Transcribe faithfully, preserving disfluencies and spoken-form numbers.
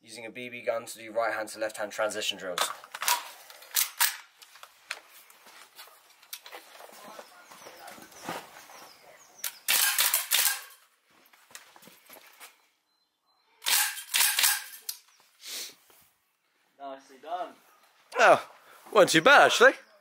using a B B gun to do right hand to left hand transition drills. Nicely done. Oh, wasn't too bad actually.